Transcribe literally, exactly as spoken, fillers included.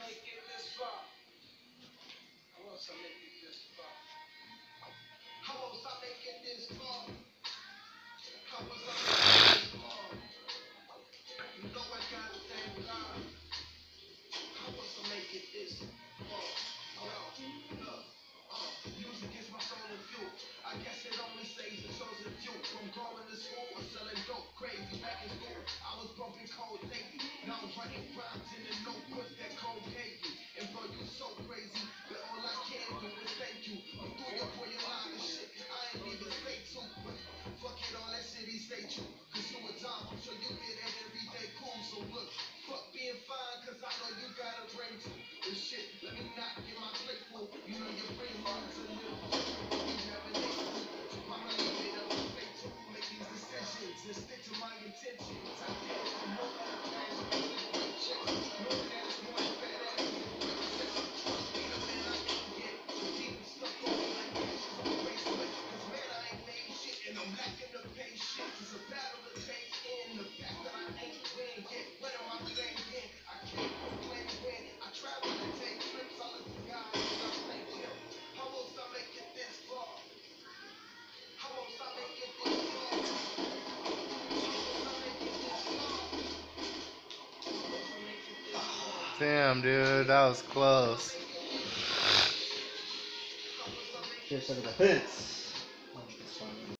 make it this far? How else I make it this far? How else I make it this far? How else I make it this far? You know I gotta thank God. How else I make it this far? Yo, look, uh, music is my soul and fuel. I guess it only saves the chosen few. From going to school or selling dope, crazy. Back in school, I was bumping cold lately. Now I'm writing rhymes in a notebook that cold gave me. And bro, you so crazy that all I can do is thank you. I'm through your boy, your line of shit. I ain't even say to, but fuck it, all that shit he say true. Cause you a dime, I'm sure you get that everyday cool. So look, fuck being fine, cause I know you got a brain too. This shit, let me not get my plate full. You know your brain runs a little bit. You never need to. So I'ma leave it up to fate to make these decisions and stick to my intentions. I did it for more cash, great checks. Know that it's more than fat ass and great sex. Trust me, the man I can get. The people stuck on me like ashes on bracelet. Cause man, I ain't made shit and I'm lacking the patience. It's a battle to take in. The fact that I ain't win yet. When am I playing again? I can't complain when I travel and take trips. I look to God and I thank him. How else I make it this far? How else I make it this far? How else I make it this far? How else I make it this far? Damn, dude, that was How else I close. make it this far? How else I make it Here's some of this the far? hits.